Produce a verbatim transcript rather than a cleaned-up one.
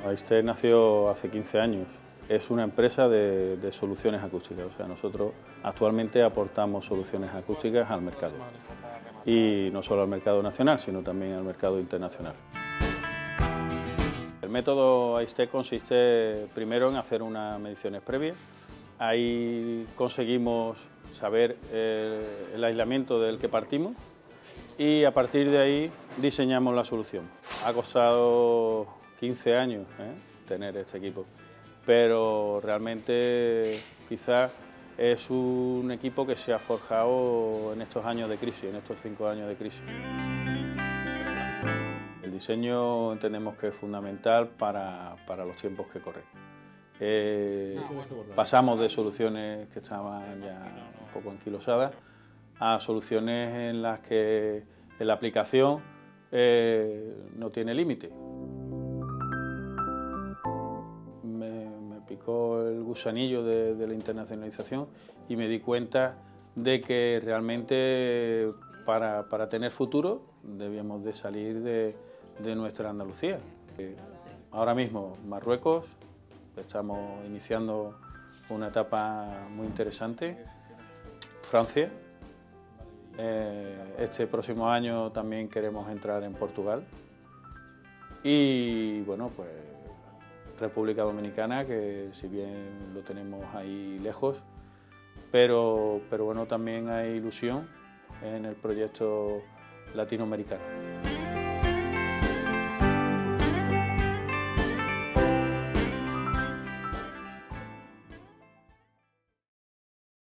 Aistek nació hace quince años. Es una empresa de, de soluciones acústicas, o sea, nosotros actualmente aportamos soluciones acústicas al mercado. Y no solo al mercado nacional, sino también al mercado internacional. El método Aistek consiste primero en hacer unas mediciones previas. Ahí conseguimos saber eh, el aislamiento del que partimos y a partir de ahí diseñamos la solución. Ha costado quince años ¿eh? tener este equipo, pero realmente quizás es un equipo que se ha forjado en estos años de crisis, en estos cinco años de crisis. El diseño entendemos que es fundamental para, para los tiempos que corren. Eh, pasamos de soluciones que estaban ya un poco anquilosadas a soluciones en las que la aplicación eh, no tiene límite. Me, me picó el gusanillo de, de la internacionalización y me di cuenta de que realmente para, para tener futuro debíamos de salir de, de nuestra Andalucía. Ahora mismo Marruecos, estamos iniciando una etapa muy interesante. Francia, eh, este próximo año también queremos entrar en Portugal y bueno, pues República Dominicana, que si bien lo tenemos ahí lejos, pero, pero bueno, también hay ilusión en el proyecto latinoamericano.